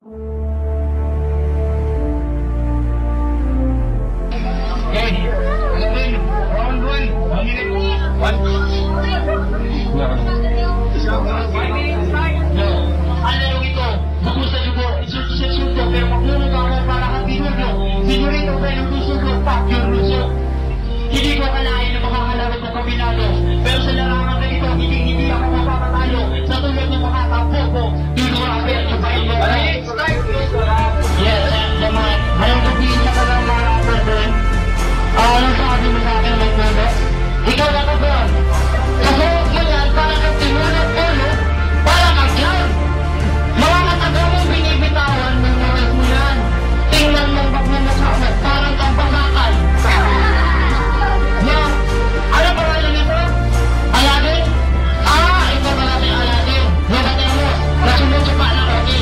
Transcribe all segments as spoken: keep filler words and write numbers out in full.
Hindi ko akalain na makakalaro ko kabinado. Pero sa larangan na ito, hindi hindi ako mapapatalo. Sa tulad ng mga tampo ko, Digo Rapper, subayin mo. Yes, and naman, ngayong sabihin na ka ng mga rapper doon. Ah, anong sabi mo sa akin, may puno? Ikaw na ka doon. Kasuot mo yan, parang ang tinunod ulo, parang agyan. Mga kataga mong binibitawan, memories mo yan. Tingnan mong bag mo mukha mo, parang kang pangakal. Ano ba rin ito? Aladdin? Ah, ito ba natin Aladdin? Nagatay mo, nasunod sa pala natin.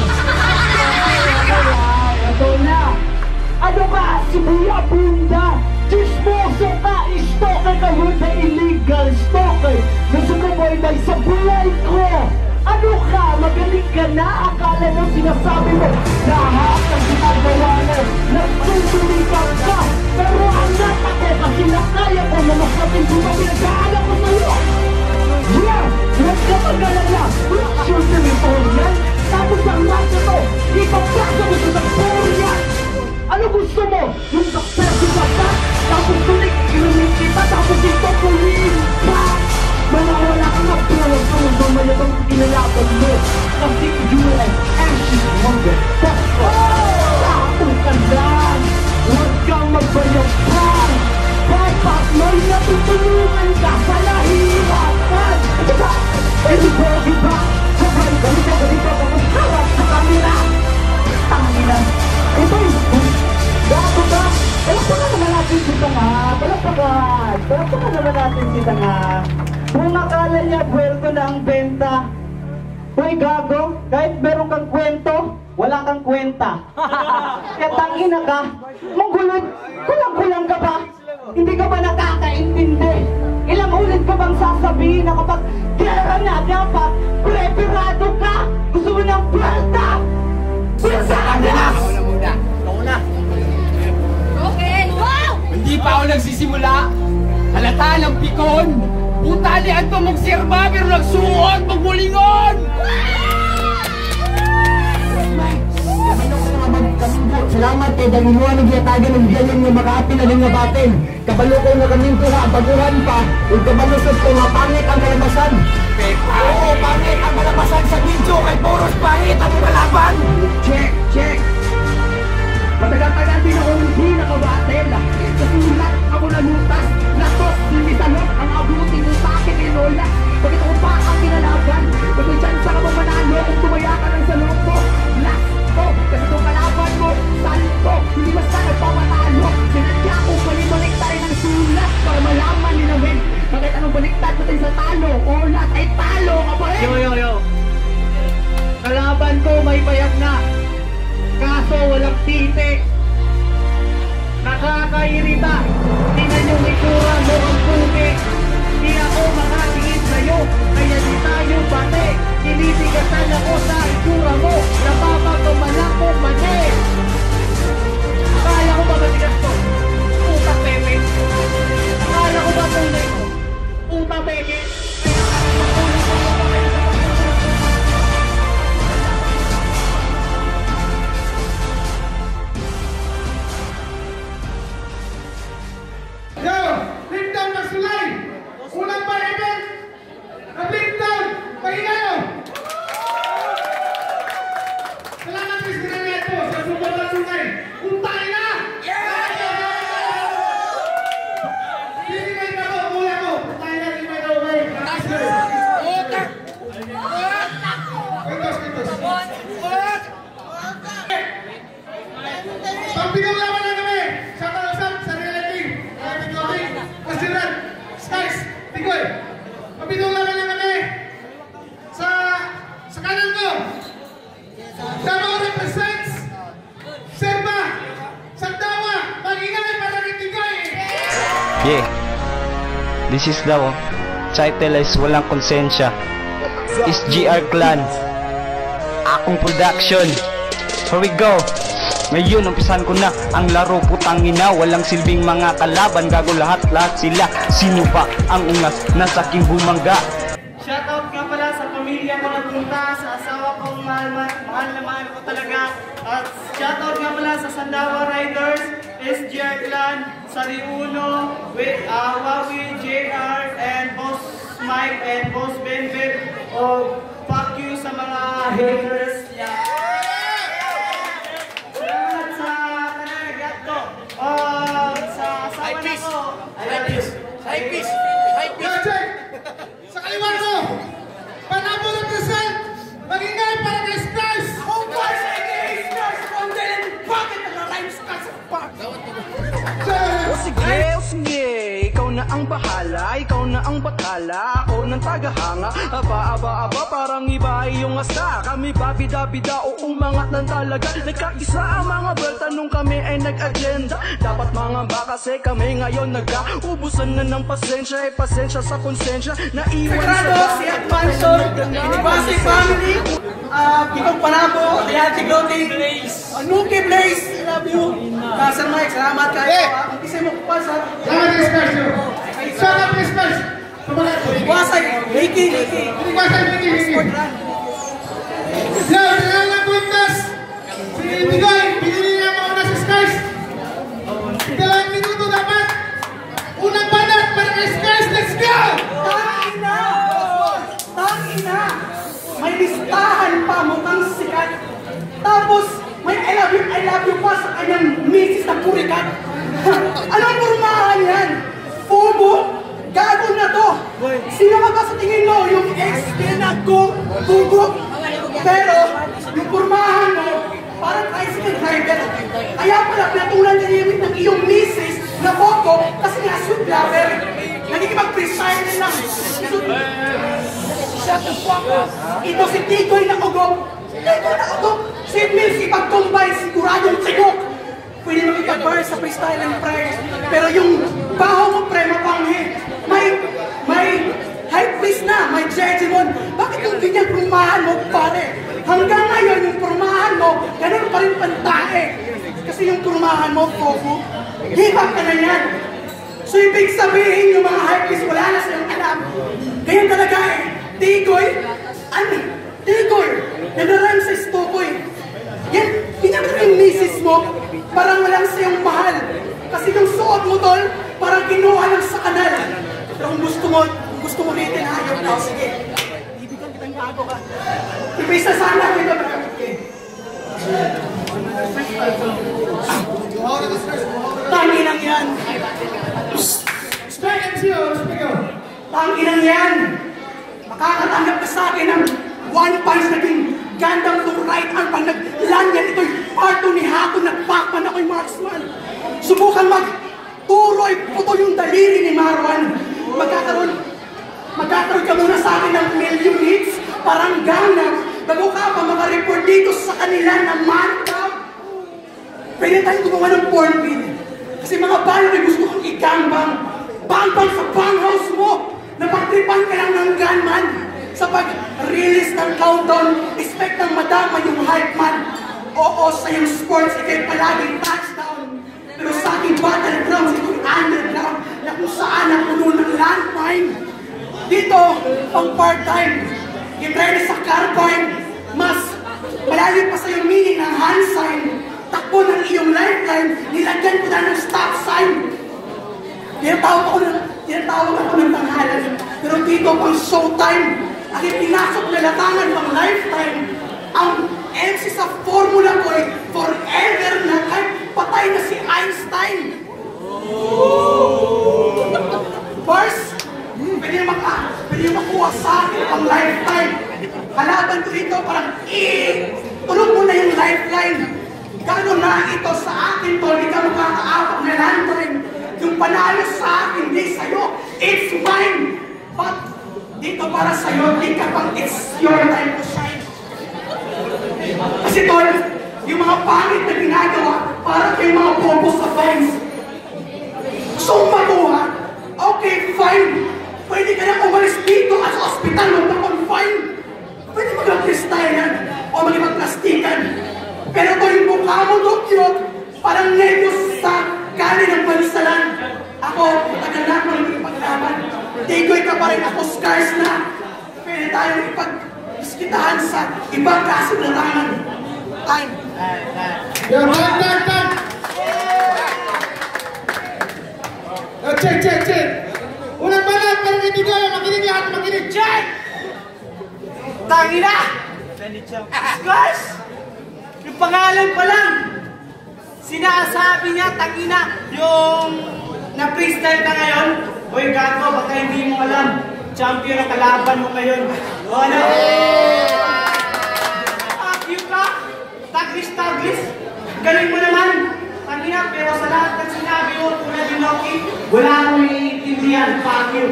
Ito na! Ano ba? Sibuya bunda! Chismoso ka! Stalker ka with the illegal stalker! Gusto ko ba ibay sa buhay ko? Ano ka? Magaling ka na? Akala mo sinasabi mo lahat ng ginagawa mo nagtutulipan ka! Pero anak ako kasi nakaya ko na makapinto na pinagkaalam ko sa'yo! Yeah! Huwag ka mag-alala! Sure territorial! Tapos ang lahat na to, ipapasa mo sa territorial! Ano gusto mo? Yung successful ka pa? Tapos tulik, ilumit kita, tapos ito tuloy pa! Manawala ka na pero kung mamaya bang kinalaban mo kasi you and Ashley Wonder Takot! Takot ka lang! Huwag kang magbayang pang! Dapat may natutulungan ka sa nahihirapan! Diba? Everybody ba? Sabay, ganito, ganito, kapag sa kamera! Tangina! Ito yun! Dato ba? Palakpakan naman natin si Tanga! Palakpakan! Palakpakan naman natin si Tanga! Kung akala niya puwerto na ang benta, uy gago, kahit meron kang kwento, wala kang kwenta. Kaya tangina ka, manggulod, kulang-kulang ka ba? Hindi ka ba nakakaintindi? Ilang ulit ka bang sasabihin na kapag kailan na dapat, preparado ka? Gusto mo ng puwerta? Puwerta ka na! Ako na muna, ako na. Okay, wow! Hindi pa ako nagsisimula. Halata ng pikon. Utalian to magsirba pero nagsuot magmulingon! Salamat kay Daniluan ng Giyatagan ng Diyanin ng Makapin na lingabatin. Kabalo ko nga kaninto nga baguhan pa. Huwag kabalusot ko nga pangit ang kalabasan. Oo, pangit ang malabasan sa video kay Boros pangit ang malaban! Check, check. Matagal-tagal din ako hindi nakabatin. Sa sulat ako nalutas. Natos, limisalot ang abuti mo sa akin eh Lola. Bakit ako pa ang kinalaban? Kung may chance ka bang manalo kung tumaya ka ng salong ko. Last ko, kasi itong kalaban mo, saan ko, hindi basta nagpamatalo. Sinadya kong balik-baliktarin ang sulat para malaman ni Nawin. Bakit anong baliktad natin sa talo? O lahat ay talo ka pa rin? Yo, yo, yo. Kalaban ko may payag na. Kaso walang titi. Nakakairita. Tingnan yung itsura mo ang puti. Di ako makatingin sa'yo. Kaya di tayo bate. Tinitigasan ako sa itsura mo. Napapagpamalang ko mani. Akala ko ba matigas ko? Puta pepe. Akala ko ba tunay ko? Puta pepe. Yeah, this is the title is Walang Konsensya. Is G R Clan. Akong production. Here we go. Ngayon, umpisan ko na ang laro, putang ina. Walang silbing mga kalaban, gago lahat-lahat sila. Sino ba ang ungas na saking bumangga? Shoutout nga pala sa pamilya ko nagpunta, sa asawa kong mahal, mahal na mahal ko talaga. At shoutout nga pala sa Sandawa Riders, S G R Clan, Sariuno, with uh, Wawi, J R, and Boss Mike, and Boss Benbet. O, fuck you sa mga haters niya. Salamat sa kanagagat ko. O, sa asawa na ko. High peace! High peace! High peace! Sa kaliwa ko, panabo ng Rizal, magingay para kay Stars! Oh, boys! I get stars from the pocket of the rhyme stars of park! O sige, o sige, ikaw na ang bahala, ikaw na ang batala, ako ng tagahanga. Aba, aba, aba, parang iba ay iyong asa. Kami ba bida-bida o umangat ng talaga? Nagkaisa ang mga berta nung kami ay nag-agenda. Dapat mga ba kasi kami ngayon nagka-ubusan na ng pasensya. Eh pasensya sa konsensya, naiwan sa Sagrado, si Advanson, Inibasi Family, uh, Pitong Panabo, Reality Clothing, Nuki Blaze, I love you. Uh, Sir Mike, salamat kayo. Ang isa mo pa sa... Salamat kay Stars yun! Salamat kay Stars! Wasay, Ricky, Ricky. Wasay, Ricky, Ricky. Now, kailangan ng puntas! Si Bigoy, pinili niya mauna si Stars! Dalawang minuto dapat! Unang banat para kay Stars! Let's go! Tangina! Tangina! May listahan pa, mukhang sikat. Tapos, may I love you, I love you pa sa kanyang misis na purikat. Anong kurmahan yan? Fubo? Gago na to! Sino ka ba sa tingin mo? Yung ex-pinag-go? Fubo? Pero, yung kurmahan mo, parang tricycle driver. Kaya pala, pinatulan niya yung ng iyong misis na photo kasi nga sweet lover. Nagkikipag-presile lang. Shut the fuck up. Ito si Tikoy na ugok. Tikoy na ugok. Si Mills ipag-combine, siguradong tigok. Pwede makikag-bar sa freestyle and prayers. Pero yung baho mo, pre, mapanghe. May, may high priest na, may Jejimon. Bakit yung ganyan prumahan mo, pare? Hanggang ngayon, yung prumahan mo, ganun pa rin pantae. Kasi yung prumahan mo, Fofu, hip-hop ka na yan. So, ibig sabihin, yung mga high priest, wala na silang alam. Ganyan talaga eh. Tigoy, ano? Tigoy, nag-rhyme sa Stokoy. Yan, pinagod yung misis mo, parang walang siyang mahal. Kasi yung suot mo, tol, parang kinuha lang sa kanal. Pero kung gusto mo, kung gusto mo rin ayaw na, sige. Ibigyan kitang gago ka. Ipisa sana ako ito, Tanginang yan. Strike M C O, speaker! Tanginang yan. Makakatanggap ka sa akin ng one punch naging gandang to right arm pag nag-land yan. Ito'y parto ni Hako, nagpakpan ako'y marksman. Subukan mag-turoy, puto yung daliri ni Marwan. Magkakaroon, magkakaroon ka muna sa akin ng million hits, parang gana. Bago ka pa makareport dito sa kanila na man-up. Pwede tayong gumawa ng porn bill. Kasi mga bayo ay gusto kong igangbang. Bang-bang sa bang-house mo. Napagtripan ka lang ng gunman. Sa pag-release ng countdown, expect ng madama yung hype man. Oo, sa yung sports, ikay palaging touchdown. Pero sa ating battlegrounds, ito'y underground na kung saan ang puno ng landmine. Dito, pang part-time, i-ready sa carbine, mas malalim pa sa yung meaning ng hand sign. Takbo ng iyong lifeline, nilagyan ko na ng stop sign. Tinatawag ako ng, tinatawag ako ng tanghalan. Pero dito pang showtime, aking pinasok na latangan pang lifetime. Ang M C sa formula ko ay forever na kahit patay na si Einstein. First, pwede maka, pwede makuha sa akin pang lifetime. Halaban ko dito parang, eh, tulog mo na yung lifeline. Gano'n na ito sa akin, tol, di ka makakaawak na landline. Yung panalo sa akin, di sa'yo, it's mine. But, dito para sa'yo, di ka pang it's your time to shine. Kasi tol, yung mga pangit na ginagawa, para kayong mga bobo sa vines. Gusto mong makuha? Okay, fine. Pwede ka na umalis dito at sa ospital mo na confine. Pwede mag-freestylean o magipag-plastikan. Pero cute! Parang nervous sa kanin ng balisalan. Ako, matagal na ako yung ipaglaban. Tigoy ka pa rin ako, scars na. Pwede tayong ipag-iskitahan sa ibang klase ng larangan. Time. Yo, time, time, time! Yo, check, check, check! Unang banat, pero kaibigan, makinig lahat, makinig! Check! Tangina! Scars! Yung pangalan pa lang! Sinasabi niya, tangina, yung na-freestyle ka ngayon. Uy, gago, baka hindi mo alam. Champion ang kalaban mo ngayon. O ano? Ah, cute ka? Taglis, taglis. Galing mo naman. Tangina, pero sa lahat ng sinabi mo, tulad yung Loki, wala akong iintindihan. Fuck you.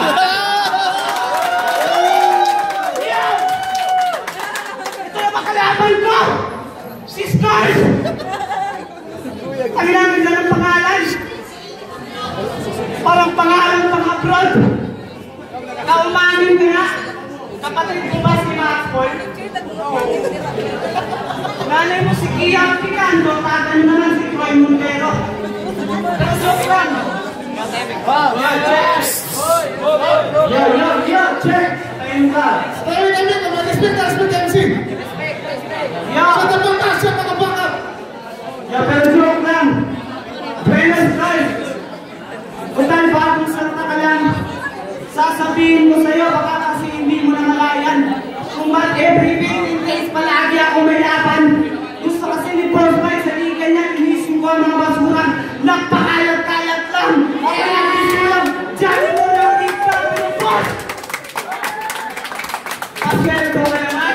Yeah! Ito na ba kalaban ko? Si Scars! Ang namin na ng pangalan. Parang pangalan pang abroad. Kaumanin ka nga. Kapatid ko ba si Maxwell? Nanay mo si Kiang Picando, tagan naman si Troy Montero. Pero joke lang. Wow, yo, check! Yo, yo, yo, check! Ayun ka. Tayo na yun, respect na, respect M C! Yo! Shut up, back up, shut up, back up! Yo, pero joke lang. Buenos Aires. Butan, bagong salita ka lang. Sasabihin ko sa'yo, baka kasi hindi mo na malayan. Kung ba't everything in case palagi ako may laban. Gusto kasi ni Boss Mike sa liga niya, inisip ko ang mga basuran. Nagpakalat-kalat lang. Kaya natin silang, dyan mo lang ikaw, pero boss! Pasweldo ka naman.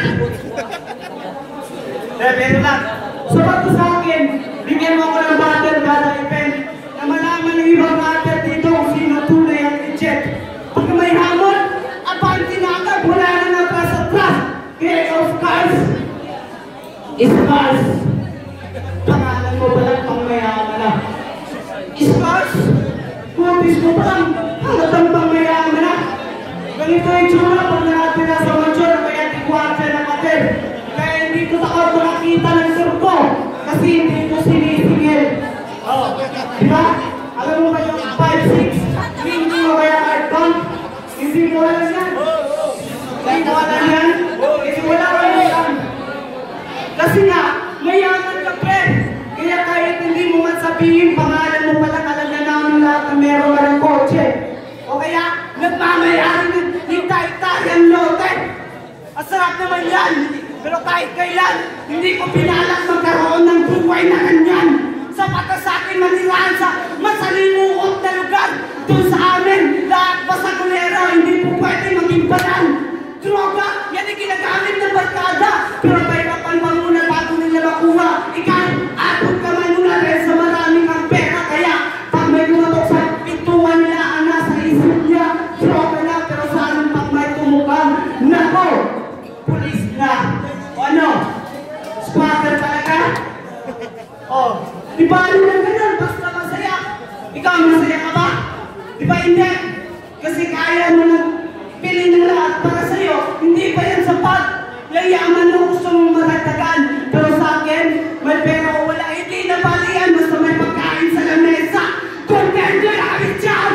Eh, pero lang. Sabat ko sa akin, bigyan mo ko ng battle kada event na malaman ng ibang battle dito kung sino tunay ang legit. Pag may hamon, abante na agad, wala na na press at press. Kaya of Scars, Scars. Pangalan mo palang pang mayaman na. Scars, kumpis mo palang halatang pang mayaman na. Ganito yung tsura pag nakatira sa mansyon, kaya di kwarta ng kater. Kaya hindi ko takot makakita ng surko. Kasi hindi ko sinisingil. Oh, di ba? Alam mo ba yung five six? Hindi mo kaya art pump? Hindi mo alam yan? Hindi mo alam yan? Kasi wala ka yan. Kasi nga, mayaman ka pre. Kaya kahit hindi mo man sabihin, pangalan mo palang alam na namin lahat na meron ka ng kotse. O kaya, nagmamayaran ng hintay-tayang lote. Ang sarap naman yan. Pero kahit kailan, hindi ko pinalak magkaroon ng buhay na ganyan. Sapat na sa akin maniraan sa masalimuot na lugar. Doon sa amin, lahat basagulero, hindi po pwede maging banal. Droga, yan ay ginagamit ng barkada. Pero pahirapan pa muna bago nila makuha. Ikaw, abot ka man muna rin sa maraming ang pera. Kaya, pag may lumatok sa pintuan nila, ang nasa isip niya, droga na, pero saan pag may tumukang, nako, pulis na. O ano? Squatter talaga? O, di ba ano lang ganun? Basta masaya. Ikaw, masaya ka ba? Di ba hindi? Kasi kaya mo nang pili ng lahat para sa'yo. Hindi pa yan sapat. Yayaman mo gusto mong maragdagan. Pero sa akin, may pera o wala. Hindi na balian. Basta may pagkain sa lamesa. Contento na kami dyan!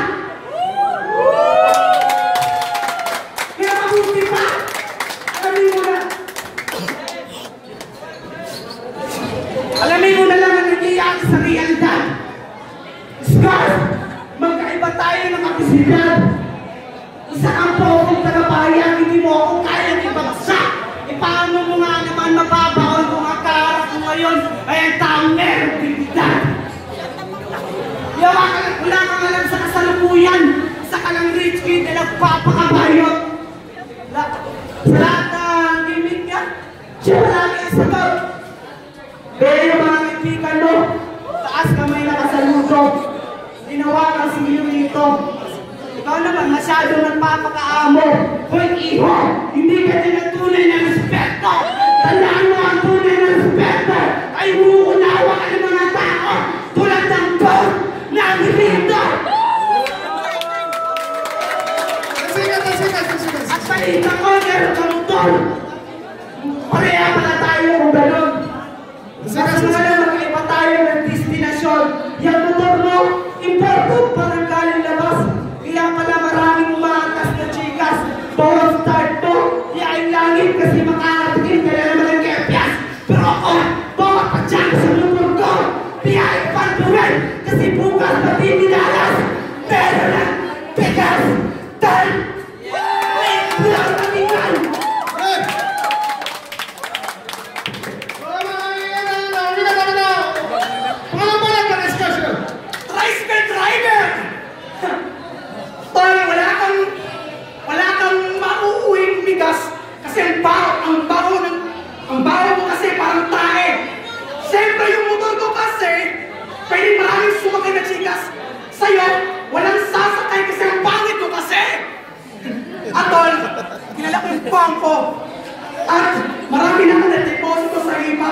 Kaya mabuti pa! Alamin mo na! Alamin mo na lang ang nangyayari sa realidad. Scars, magkaiba tayo ng kapisidad. Isa kang pokong tagabayan, hindi mo ako kayang ibagsak. E paano mo nga naman mababaon kung ang kaharap mo ngayon ay ang taong meron dignidad? Yawa ka lang, wala kang alam sa kasalukuyan. Isa ka lang rich kid na nagpapakabayot. Sa lahat ng gimmick niya, siya lagi ang sagot. Pero yung mga kaibigan mo, taas kamay na kasaludo. Ginawa kang sinilito. Ikaw naman masyado nagpapakaamo. Hoy, iho, hindi ka din ang tunay na respeto. Tandaan mo ang tunay na respeto. Ay umuunawa ka ng mga tao. Tulad ng God na ang rito. Sikat, sikat, sikat! At palita ko, meron ka motor. Pareha pala tayo kung gano'n. Mas maganda magkaiba tayo. sumakay na chikas. Sa'yo, walang sasakay kasi ang pangit mo kasi. Atol, kilala ko yung bangko. At marami na akong na-deposito sa hip-hop.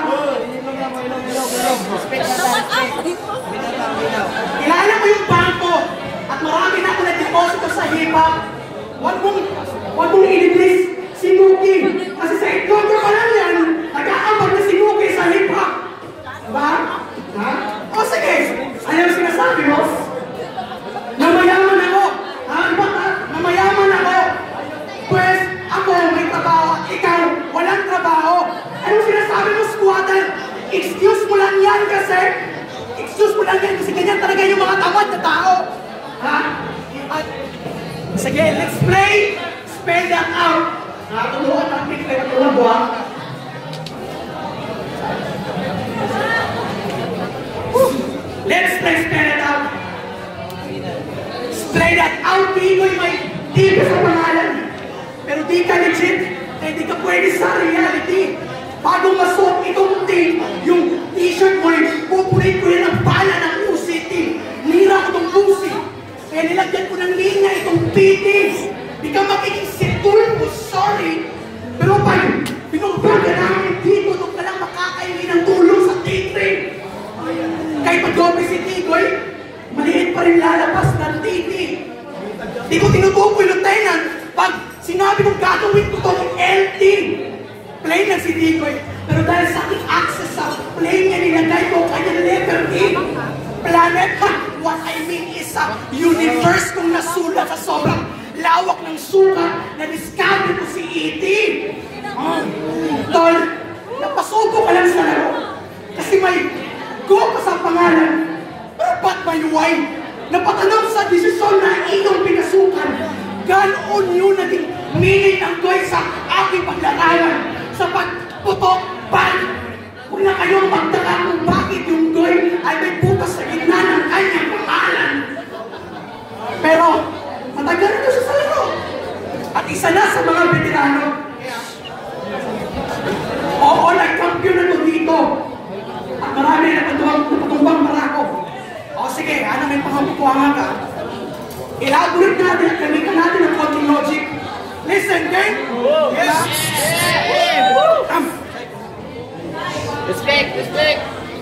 Kilala ko yung bangko. At marami na akong na-deposito sa hip-hop. Huwag mong, huwag mong i-release si Nuki. Kasi sa itlog ko pa lang yan, nag-aabag na si Nuki sa hip-hop. Diba? Ha? O sige, ano yung sinasabi mo? Namayaman ako. Ha? Diba ka? Namayaman ako. Pues, ako may trabaho at ikaw walang trabaho. Anong sinasabi mo, squatter? Excuse mo lang yan kasi. Excuse mo lang yan kasi ganyan talaga yung mga tamad na tao. Ha? At, sige, let's play. Spell that out. Nakatuluan ang picture at tulad mo, ha? Let's play spell it out. Spell that out. Di ko'y may di ka sa pangalan. Pero di ka legit. Eh, di ka pwede sa reality. Bago masuot itong team, yung t-shirt mo rin, pupunin ko rin ang bala ng U C T. Nira ko itong Lucy. Kaya nilagyan ko ng linya itong P T. Di ka magiging situl ko, sorry. Pero pag pinugbaga namin dito, doon ka lang makakainin ng tulong sa T-train. Kahit pag-dope si Tigoy, maliit pa rin lalabas ng T T. Di ko tinutukoy, Lieutenant, pag sinabi kong gagawin ko itong L T. Plane lang si Tigoy. Pero dahil sa aking access sa plane niya, nilagay ko kanyang letter E. Planet, ha? What I mean is a universe kong nasulat sa sobrang lawak ng sukat na discover ko si E T. Oh. Tol, napasuko ka lang sa laro. Kasi may go ka sa pangalan. Pero ba't may Y? Napatanong sa desisyon na iyong pinasukan. Ganoon yun naging meaning ng goy sa aking paglarawan. Sa pagputok, ban! Huwag na kayong magtaka kung bakit yung goy ay may butas sa gitna ng kanyang pangalan. Pero, matagal na siya sa laro. At isa na sa mga veterano. Oo, nag-champion na to dito. At marami na napatumbang marako. O sige, ano may pangamukuha ka. Elaborate natin at gamitan natin ang konting logic. Listen, gang! Yes! Um, Respect, respect.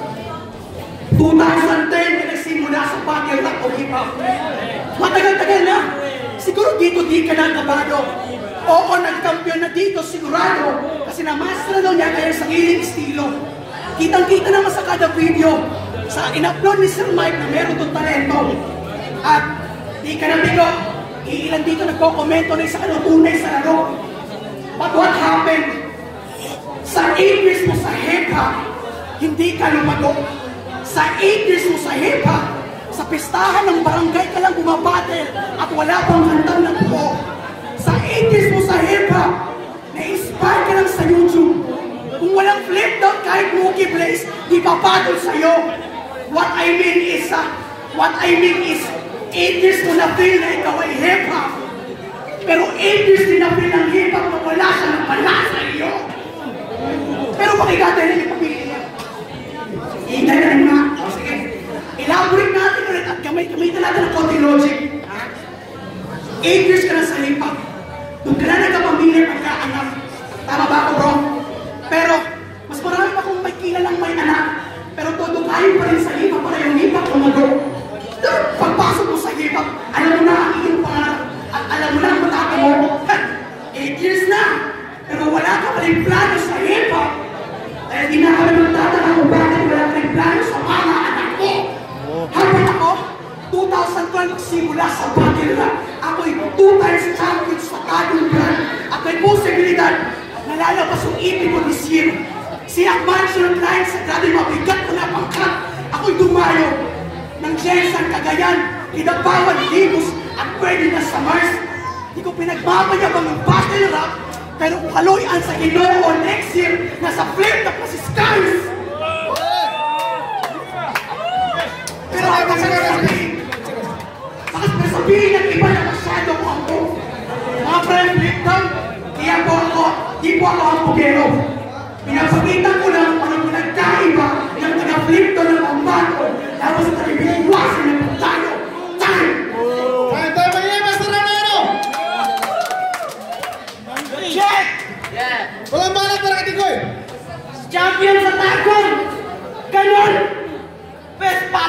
twenty ten na nagsimula sa battle rap o hip-hop. Matagal-tagal na. Siguro dito di ka na kabado. Oo, nag-champion na dito, sigurado. Kasi na-master daw niya kaya sa giling estilo. Kitang-kita naman sa kada video. Sa in-upload ni Sir Mike na meron itong talento. At di ka na bigo. Iilan dito nagko-komento na isa ka ng tunay sa laro. But what happened? Sa eight years mo sa hip-hop, hindi ka lumago. Sa eight years mo sa hip-hop, sa pistahan ng barangay ka lang bumabattle at wala pang handang ng buo. Sa eight years mo sa hip-hop, na-inspire ka lang sa YouTube. Kung walang flip down kahit Mookie Blaze, di papadol sa'yo. What I mean is, uh, what I mean is, eight years mo na feel na ikaw ay hip-hop. Pero eight years din na feel ng hip-hop na wala siya ng pala sa iyo. Pero pakikatay na yung papili niya. Hintay na rin nga. O sige, elaborate natin ulit at gamay-gamitan natin ang konti logic. eight years ka na sa hip-hop. Doon ka na nagkapamilya pagka-anak. Tama ba ako, bro? Pero, mas marami pa kung may kilalang may anak. Pero todo kayo pa rin sa hip-hop para yung hip-hop umago. Pagpasok mo sa hip-hop, alam mo na ang iyong pangarap. At alam mo na ang matapos mo. eight years na. Pero wala ka pa rin plano sa hip-hop. Kaya di na kami magtataka kung bakit wala ka rin plano sa mga anak mo. Habang ako, two thousand twelve simula sa battle rap. Ako'y two times champion sa Tagong Brand. At may posibilidad na lalabas yung E P ko this year. Si Akmansion Client sa grabe mabigat ko na pangkat. Ako'y dumayo ng Jensen Cagayan, Kinabawan, Libus at pwede na sa Mars. Di ko pinagmamanyabang ang battle rap. Pero kung kaloyan sa Ginoo next year, nasa flip na pa si Skies. Pero ako sasabihin, bakit nasabihin ng iba na masyado ko ako? Mga friend, flip down, di ako ako, di po ako ang pugero. Pinapagitan ko lang parang nagkaiba ng taga-flip down ng pambato, tapos nagbibiwas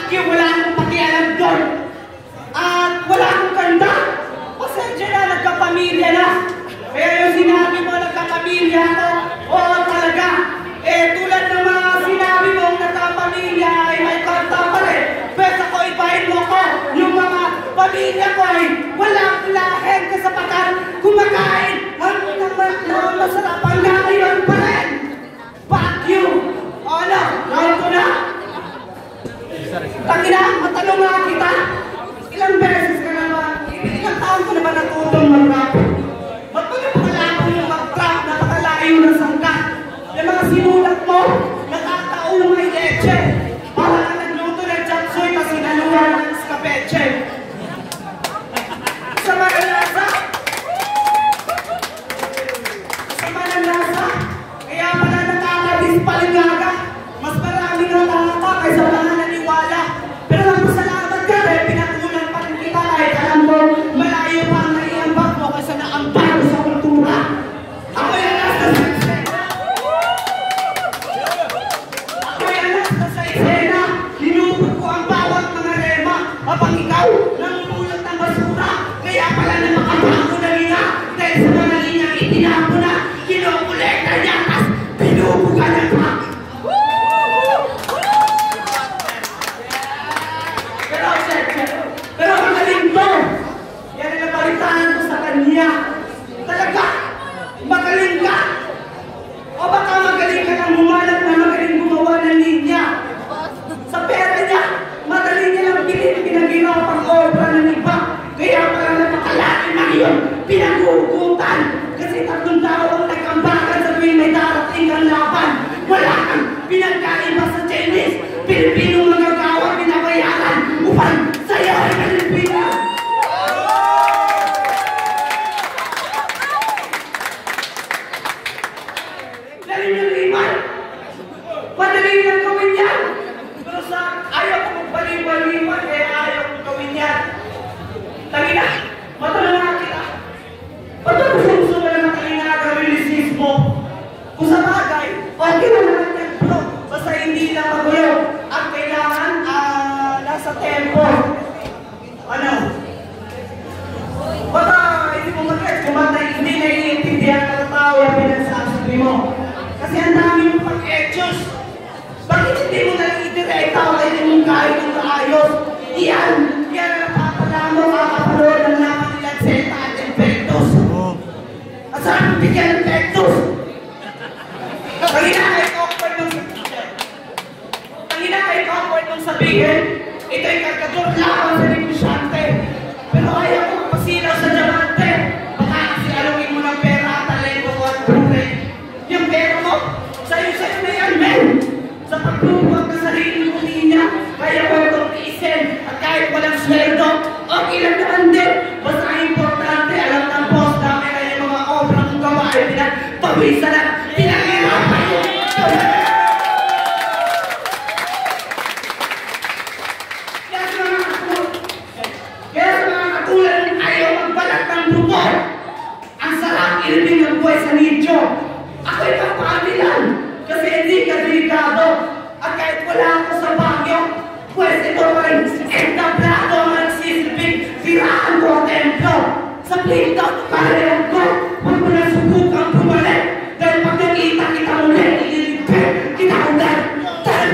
fuck you, wala akong pakialam doon. At wala akong ganda. Pasensya na, nagkapamilya na. Kaya yung sinabi mo, nagkapamilya ako, oo talaga. Eh, tulad ng mga sinabi mong nagkapamilya ay may kanta pa rin. Pwesa ko, ibahin mo ko. Yung mga pamilya ko ay walang lahen kasapatan. Kumakain. Ang naman na masarap ang ngayon pa rin. Fuck you. O ano, gawin ko na. Tangina, matanong nga kita. Ilang beses ka naman, ilang taon ko naman natutong mag-rap. Ba't ba napakalaman yung mag-rap, napakalayo ng sangkat? Yung mga sinulat mo, nakakaumay leche. Para na nagluto ng chapsoy kasi naluhan ng skapeche. Sa mga lasa, sa mga lasa, kaya pala nakakadispaligaga. Mas marami na nakaka kaysa mga naniwala. Pero nagpasalamat ka rin, pinakulan pa rin kita kahit alam mo, malayo pa ang naiambak mo kaysa naambak sa kultura. Ako yung nasa sa eksena. Ako yung nasa sa eksena. Hinubog ko ang bawat mga rema. Habang ikaw, namumulot ng basura. Kaya pala na makabago na linya. Dahil sa mga linya itinapo na, kinokolekta niya, tas pinubugan niya pa. Pero, pero magaling to. Yan ang nabalitaan ko sa kanya. Talaga, magaling ka. O baka magaling ka nang humanap na magaling gumawa ng linya. Sa pera niya, magaling niya lang bilhin, pinaginaw pang obra ng iba. Kaya pala napakalaki na yun, pinagugutan. Kasi tatlong tao ang nagkambakan sa tuwing may darating ang laban. Wala kang pinagkaiba sa Chinese. Pilipinong magagawa, pinabayaran upang sa'yo ay Pilipinas. Dali ng liman. Madali lang gawin yan. Pero sa ayaw ko magbaliw-baliwan, kaya ayaw ko gawin yan. Tangina, matanong nga kita. Ba't ako gusto mo na matalina gawin ni sis mo? Kung sa bagay, okay na naman yan, bro. Basta hindi lang magulo. Ang kailangan, ah, nasa tempo. Ano? Baka hindi mo mag-gets kung ba't hindi naiintindihan ng tao yung pinagsasabi mo. Kasi ang dami mo pag-etchos. Bakit hindi mo na i-direkta o hindi mo kahit ng kaayos? Iyan! Yan ang napapala mo makakapanood ng naman nila Zeta at Infectus. At saan bigyan ng Infectus? Kanina kahit awkward mong sabihin. Kanina kahit awkward mong sabihin, ito'y kargador laban sa negosyante. Pero ayaw ko pasilaw sa diamante. Baka kasi alawin mo ng pera at talento ko at buhay. Yung pera mo, sa'yo-sa'yo na yan, men! Sa pagluwag na sarili mo niya, kaya ko itong iisin. At kahit walang sweldo, okay lang naman din. Basta ang importante, alam ng boss namin na yung mga obra kong gawa ay pinagpawisa na pinag-irapan mo. Kaya sa mga katulad, kaya sa mga katulad ng ayaw magbalat ng buto, ang sarap ilibing ng buhay sa nidyo. Ako'y kapamilan, kasi hindi ka delikado. At kahit wala ako sa bagyo, pues ito pa rin, entablado ang nagsisilbing siraan ko ang templo. Sa plintaw, pareho ko, huwag mo na subukang bumalik. Dahil pag nakita kita ulit, ililipin kita ulit. Tan!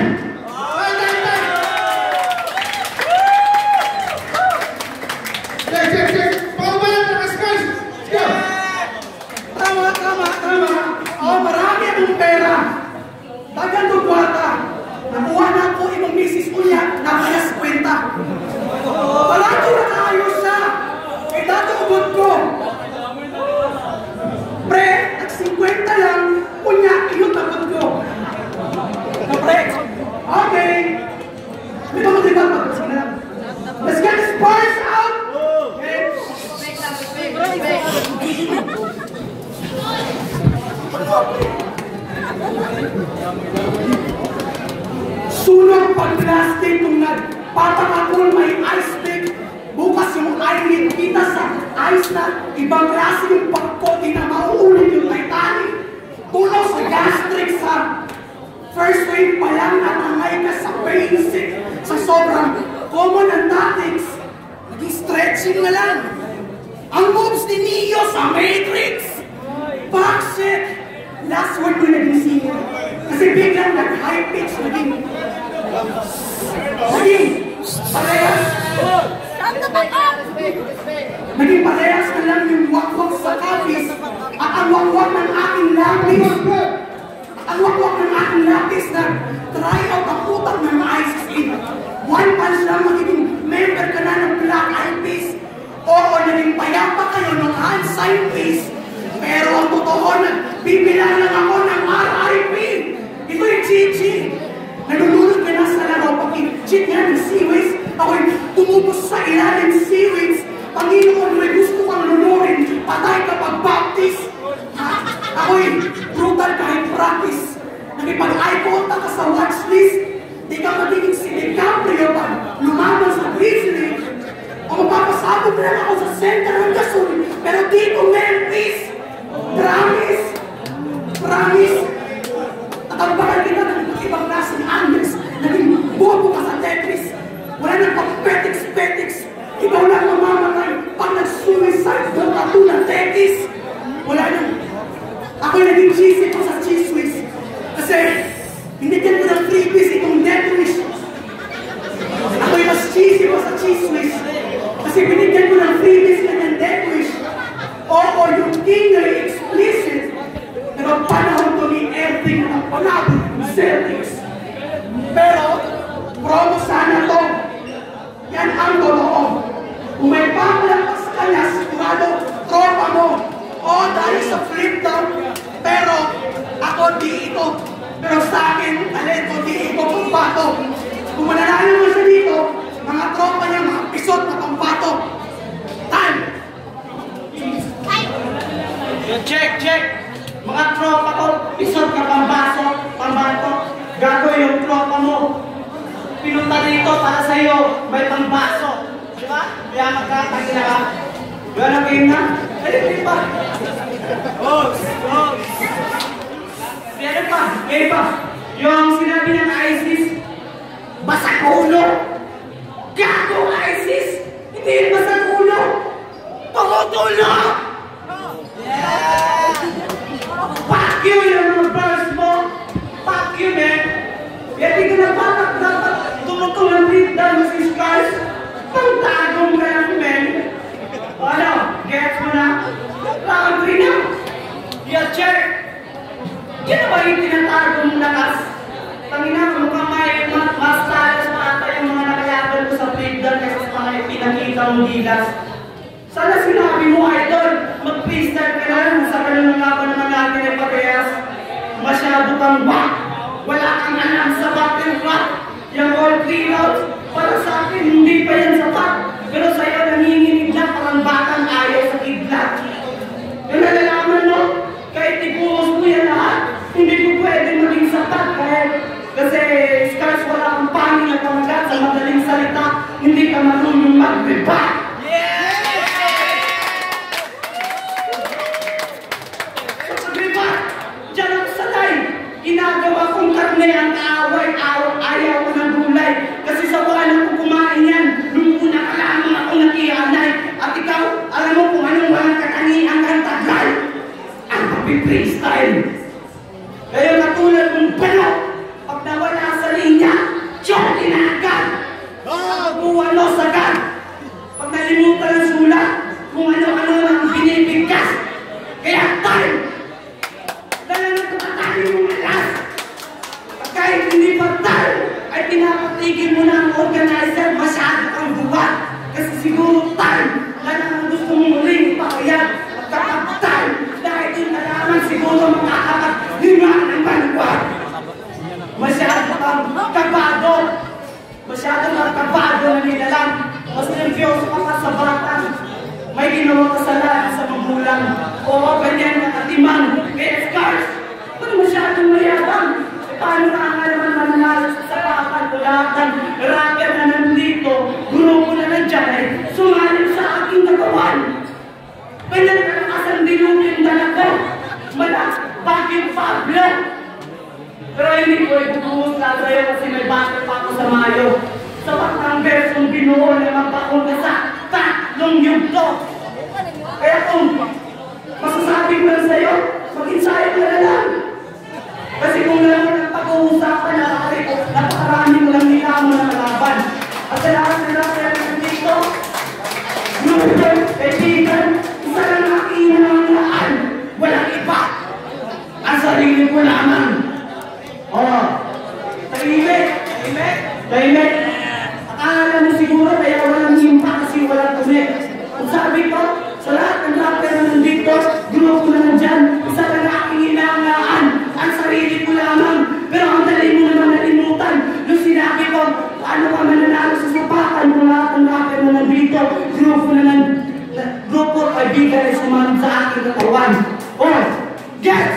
Yes, yes, yes. Paubalan ng Skies. Go! Tama, tama, tama. Oh, marami akong pera. Dagan ko kwarta. Nakuha na ako ibang misis ko niya, nakalas kwenta. Wala ko na kaayos siya. Kaya dati ubod ko. Pre, nag-singkwenta lang, kunya, iyong tabot ko. Na pre, okay. Di ba mag-ibang mag-ibang na? Let's get the Spurs out! Okay. Sunod pag plastic kung nagpatakakol may ice pick. Bukas yung eyelid kita sa ice na ibang klase yung pagkoti na mauulit yung Titanic. Tunaw sa gastric sa first wave pa lang natangay ka sa pain sick sa sobrang common ang tactics, naging stretching na lang. Ang moves ni Neo sa Matrix, backset, last word ko naging singer. Kasi biglang nag-high pitch, naging, naging parehas. Naging parehas na lang yung wakwak sa kapis at ang wakwak ng aking lapis. Ang wakwak ng aking lapis na try out ang utak ng ISIS. One punch lang magiging member ka na ng Black Eyed Peas. Oo, naging payapa kayo ng hand sign piece. Pero ang totoo na, bibilang lang ako ng R I P. Ito'y Chichi. Nalulunod ka na sa laro pag-cheat nga ng seaweeds. Ako'y tumupos sa ilalim seaweeds. Panginoon, may gusto kang lunurin. Patay ka pag-baptist. Ako'y brutal kahit practice. Nakipag-eye contact ka sa watchlist. Di ka magiging si DiCaprio pag lumaban sa Grizzly. O magpapasabog lang ako sa center ng gasol. Pero dito, Memphis. Promise. Promise. Tatambakan kita ng ibang klaseng angles. Naging bobo ka sa Tetris. Wala nang pag-petics-petics. Ikaw lang mamamatay pag nag-suicide doon ka doon ng Tetis. Wala nang. Ako'y naging cheesy ko sa cheese whiz. Kasi binigyan ko ng freebies itong death wish. Ako'y mas cheesy ko sa cheese whiz. Kasi binigyan ko ng freebies na ng death wish. Oo, yung king ay explicit. Pero panahon ko ni everything na panahon ng Celtics. Pero, promo sana to. Yan ang totoo. Kung may panglakas ka niya, sigurado, tropa mo. O, dahil sa flip down. Pero, ako di ito. Pero sa akin, talento di ito pampato. Kung mananalo mo siya dito, mga tropa niya, mga pisot na pampato. Time! Check, check! Mga tropa ko, pisot ka pambaso, pambato. Gago yung tropa mo. Pinunta dito para sa'yo, may pambaso. Di ba? Kaya magkatagi na ka. Gano'n ang game na? Ay, di ba? Oh, oh. Ano pa? Game pa? Yung sinabi ng ISIS, basag ulo. Gago ISIS! Hindi yung basag ulo. Tumutulo! Yeah! Fuck you, yung mga bars mo. Fuck you, man. Kaya di ka na batak dapat tumutulang rin dahil si Scars. Pagtagong ka lang, man. O ano, gets mo na? Lakad rin na. Yeah, check. Yan ba yung tinatago mong lakas? Tangina, mukhang may mas talas mata yung mga nakalaban ko sa pigdan kasi sa mga pinakita mong gilas. Sana sinabi mo, idol, mag-freestyle ka na, sa kanang laban naman natin ay parehas. Masyado kang back, wala kang alam sa battle rap. Yung all three rounds, para sa akin, hindi pa yan sapat. Pero sa'yo nanginginig na parang batang ayaw sa kidlat. Yung nalalaman mo, kahit ipuos mo yan lahat, hindi mo pwede maging sapat. Kahit, kasi Scars, wala kang pangin at pamagat sa madaling salita, hindi ka marunong mag-rebat. Ginagawa kong karne ang kaaway, araw ayaw ko ng gulay. Kasi sa wala ko kumain yan, nung una ka lamang ako nakianay. At ikaw, alam mo kung anong walang katangian kang taglay. Ang papi-freestyle. Kaya katulad mong balo, pag nawala sa linya, choke na agad. Pagbuwalo sagad. Pag nalimutan ang sulat, kung ano-ano ang binibigkas. Kaya time! Kahit hindi patay, ay pinapatigil mo na ang organizer, masyado kang buwan. Kasi siguro time, lang ang gusto mong muling ipakayag at kapag time, dahil yung nalaman siguro makakapat lima ng banwag. Masyado kang kabado, masyado kang kabado na nilalang, mas nervyoso ka pa sa bata. May ginawa kasalanan sa magulang, o ganyan na katiman, kaya Scars, kung masyadong mayabang, paano ka nga naman mananalo sa papan, kulatan, rapper na nandito, grupo na nandiyan ay sumalim sa aking katawan. Kailan ka nakasang dilugin dalaga, malak, bakit Pablo? Pero hindi ko ibubuhos na sa'yo kasi may bakit pa ako sa Mayo. Sa batang versong Ginoo na magpakul ka sa tatlong yugto. Kaya kung masasabi ko lang sa'yo, mag-ensayo ka na lang. Kasi kung lang ang pag-uusapan na kasi napakarami mo lang nila mo na kalaban. At sa lahat na lang kaya nandito, Luther, kaibigan, isa lang ang inangaan. Walang iba. Ang sarili ko lamang. Oh, tahimik, tahimik, tahimik. Akala mo siguro kaya walang impa kasi walang tumik. Kung sabi ko, sa lahat ng rapper na nandito, grupo na nandyan, isa lang ang aking inangaan. Ang sarili ko lamang. Pero ang dali mo naman nalimutan. Nung sinabi ko, paano ka mananalo sa sapakan kung lahat ng rapper na nandito, grupo na nandito. Grupo ay bigay ay sumanod sa aking katawan. Oh, get!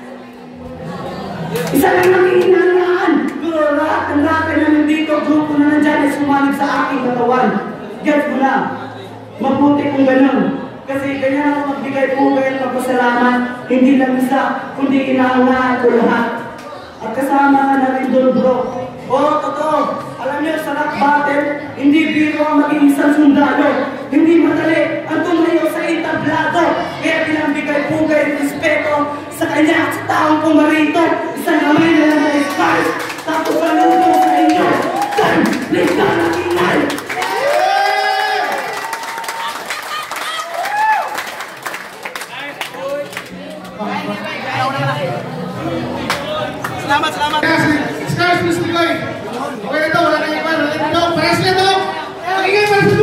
Isa lang ang inangaan. Pero lahat ng rapper na nandito, grupo na nandyan ay sumanod sa aking katawan. Get mo na. Mabuti kung ganun. Kasi ganyan ako magbigay po kayo ng pasalamat. Hindi lang isa, kundi inaangaan ko lahat. At kasama nga na rin doon, bro. Oo, totoo. Alam niyo, sa rap battle, hindi biro ang maging isang sundalo. Hindi madali ang tumayo sa entablado. Kaya pinambigay po kayo ng respeto sa kanya at sa taong pumarito. Isang kamay na lang na scars. Tapos saludo sa inyo. San, please na nakinay. Salamat, salamat. Scars, Miss Tigoy. Okay na ito, wala na iba. Wala na ito. Pares na ito. Ang ingay, pares